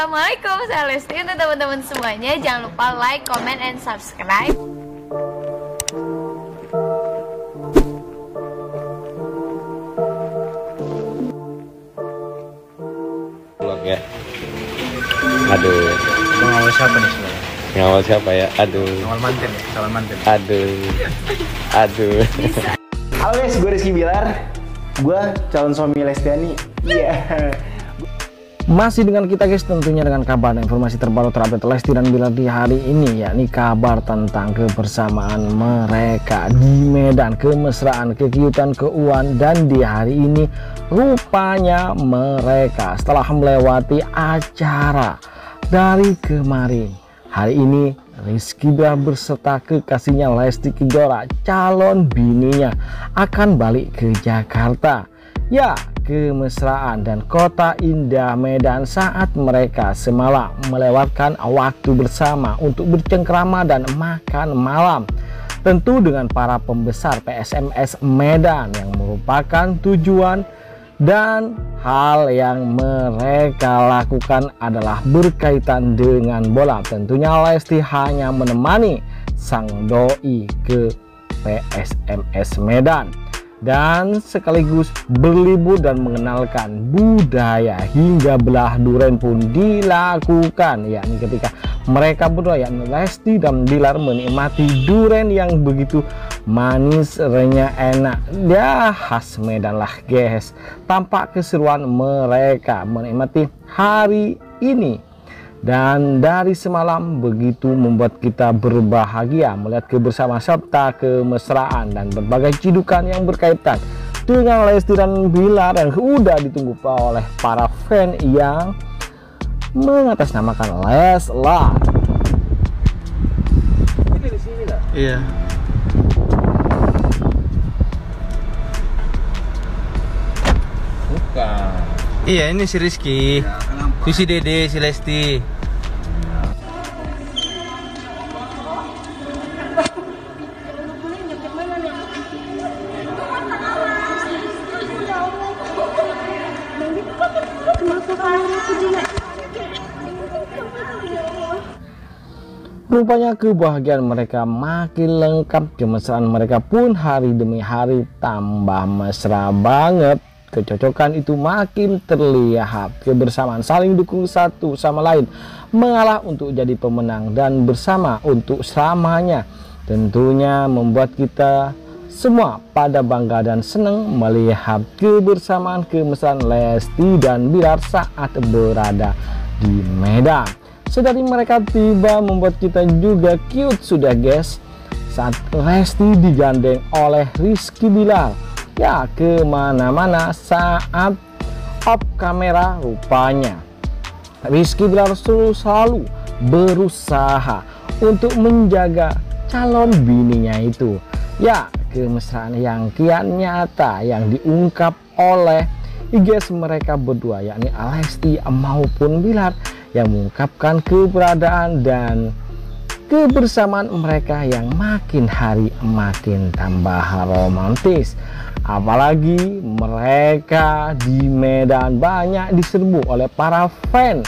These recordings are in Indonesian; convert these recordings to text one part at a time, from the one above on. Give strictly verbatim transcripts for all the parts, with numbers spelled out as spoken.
Assalamualaikum, saya Lesti. Untuk teman-teman semuanya, jangan lupa like, comment, and subscribe. Vlog ya. Aduh. Mengawal siapa nih sebenarnya? Ngawal siapa ya? Aduh. Ngawal manten ya? Calon manten. Aduh. Aduh. Halo guys, gue Rizky Bilar. Gue calon suami Lestiani. Iya. Yeah. Masih dengan kita guys, tentunya dengan kabar dan informasi terbaru terupdate Lesti dan Bilar di hari ini, yakni kabar tentang kebersamaan mereka di Medan, kemesraan, kekiutan, keuan. Dan di hari ini rupanya mereka setelah melewati acara dari kemarin, hari ini Rizky Bilar berserta kekasihnya Lesti Kejora, calon bininya, akan balik ke Jakarta. Ya, kemesraan dan kota indah Medan saat mereka semalam melewatkan waktu bersama untuk bercengkrama dan makan malam. Tentu dengan para pembesar P S M S Medan yang merupakan tujuan dan hal yang mereka lakukan adalah berkaitan dengan bola. Tentunya Lesti hanya menemani sang doi ke P S M S Medan dan sekaligus berlibur dan mengenalkan budaya hingga belah durian pun dilakukan, yakni ketika mereka berdua, yakni Lesti dan Bilar, menikmati durian yang begitu manis, renyah, enak, ya khas Medan lah guys. Tampak keseruan mereka menikmati hari ini. Dan dari semalam begitu membuat kita berbahagia melihat kebersamaan serta kemesraan dan berbagai cidukan yang berkaitan dengan Lesti dan Bilar yang sudah ditunggu oleh para fan yang mengatasnamakan Leslar. Ini di sini lah. Iya. Bukan. Iya, ini si Rizky. Ya, si Dede, si Lesti. Rupanya kebahagiaan mereka makin lengkap, kemesraan mereka pun hari demi hari tambah mesra banget. Kecocokan itu makin terlihat, kebersamaan saling dukung satu sama lain, mengalah untuk jadi pemenang dan bersama untuk selamanya. Tentunya membuat kita semua pada bangga dan senang melihat kebersamaan kemesraan Lesti dan Bilar saat berada di Medan. Sedari mereka tiba membuat kita juga cute sudah guys, saat Lesti digandeng oleh Rizky Bilar. Ya, kemana-mana saat off kamera rupanya Rizky Bilar selalu berusaha untuk menjaga calon bininya itu. Ya, kemesraan yang kian nyata yang diungkap oleh I G S mereka berdua, yakni Lesti maupun Bilar, yang mengungkapkan keberadaan dan kebersamaan mereka yang makin hari makin tambah romantis. Apalagi mereka di Medan banyak diserbu oleh para fan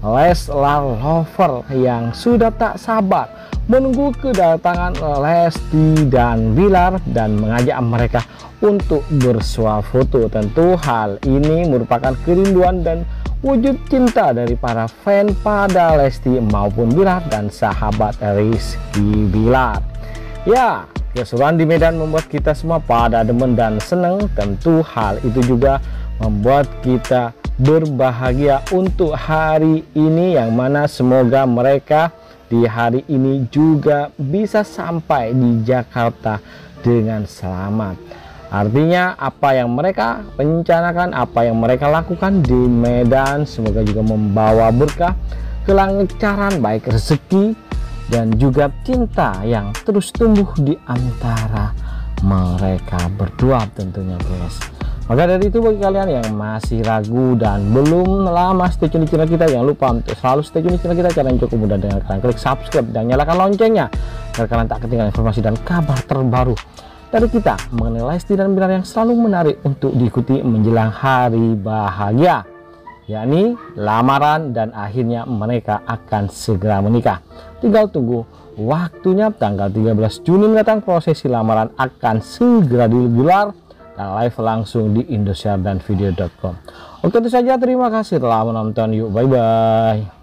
Leslar lover yang sudah tak sabar menunggu kedatangan Lesti dan Bilar dan mengajak mereka untuk bersuah foto. Tentu hal ini merupakan kerinduan dan wujud cinta dari para fan pada Lesti maupun Bilar dan sahabat Rizky Bilar. Ya, keseruan di Medan membuat kita semua pada demen dan senang. Tentu hal itu juga membuat kita berbahagia untuk hari ini, yang mana semoga mereka di hari ini juga bisa sampai di Jakarta dengan selamat. Artinya apa yang mereka rencanakan, apa yang mereka lakukan di Medan, semoga juga membawa berkah, kelancaran, baik rezeki dan juga cinta yang terus tumbuh di antara mereka berdua tentunya guys. Maka dari itu, bagi kalian yang masih ragu dan belum lama stay tune di channel kita, jangan lupa untuk selalu stay tune di channel kita. Caranya cukup mudah, dengan kalian klik subscribe dan nyalakan loncengnya agar kalian tak ketinggalan informasi dan kabar terbaru dari kita mengenai Lesti dan Bilar yang selalu menarik untuk diikuti menjelang hari bahagia. yakni lamaran, dan akhirnya mereka akan segera menikah. Tinggal tunggu waktunya, tanggal tiga belas Juni mendatang prosesi lamaran akan segera digelar dan live langsung di Indosiar dan video dot com. Oke, itu saja, terima kasih telah menonton, yuk bye bye.